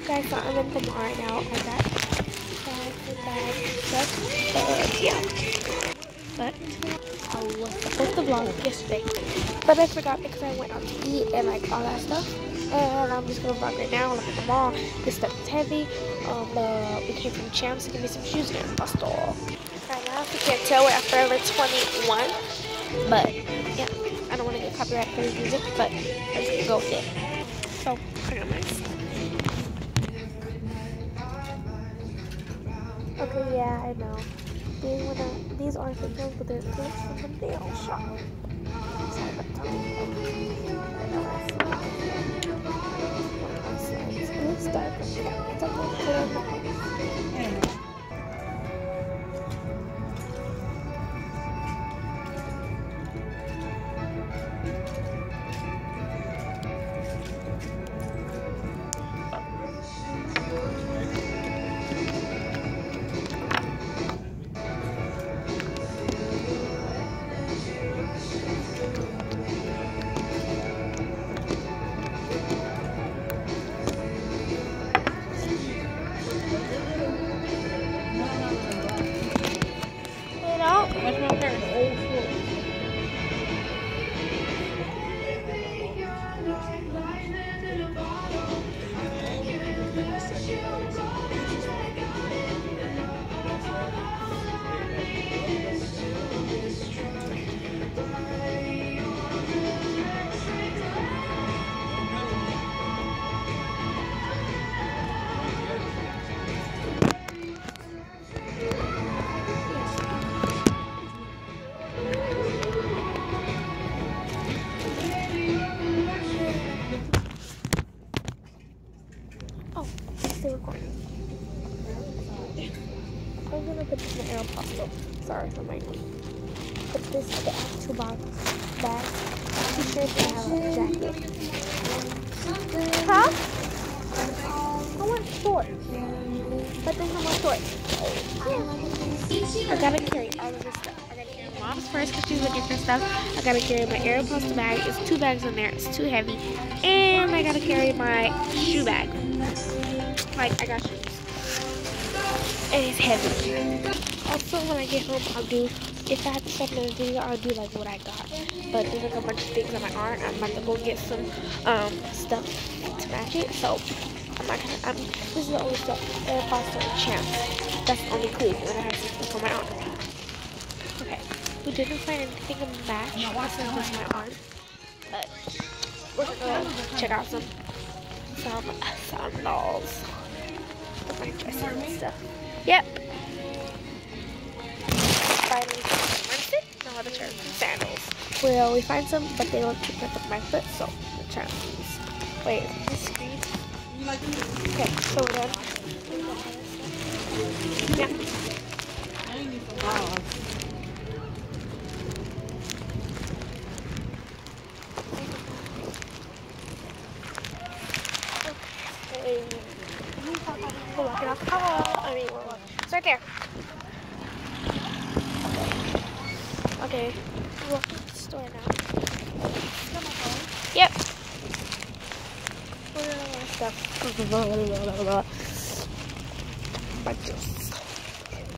Guys, so I'm in the mall right now. I got bags, stuff. Yeah. But I was supposed to vlog yesterday, but I forgot because I went out to eat and like all that stuff. And I'm just gonna vlog right now. Look at the mall. This stuff is heavy. We came from Champs to give me some shoes and a store. Right now, if you can't tell, we're at Forever 21. But yeah, I don't want to get copyright for the music, but I'm just gonna go with it. So I got my stuff. Okay, yeah, I know. These aren't the clothes, but they're clothes from the nail shop. Sorry about that. It's dark. It's okay. Recording. I'm gonna put this in the Aeropostale. Sorry for my name. Put this in the actual bag. T-shirts and I have a jacket. Huh? I want shorts. But there's no more shorts. I gotta carry all of this stuff. I gotta carry my mom's purse because she's looking for stuff. I gotta carry my Aeropostale bag. It's 2 bags in there. It's too heavy. And I gotta carry my shoe bag. Like, I got shoes. And it's heavy. Also, when I get home, I'll do, if I have to stuff in the video, I'll do like what I got. But there's like a bunch of things on my arm. I'm about to go get some stuff to match it. So, I'm not gonna, this is the only stuff, Aeropostale and Champs. That's the only clue. And then I have some stuff on my arm. Okay. We didn't find anything to match. This is just my arm. But, we're gonna go check out some sandals. My dress and stuff. Yep. Finally found no other pair of sandals. Well, we find some, but they don't keep up with my foot, so I'm trying to use. Wait, is this screen? Okay, so we're done. Yeah. We're walking off the car. It's right there. Okay. We're walking to the store now. Yep. We're gonna stuff. Bunch of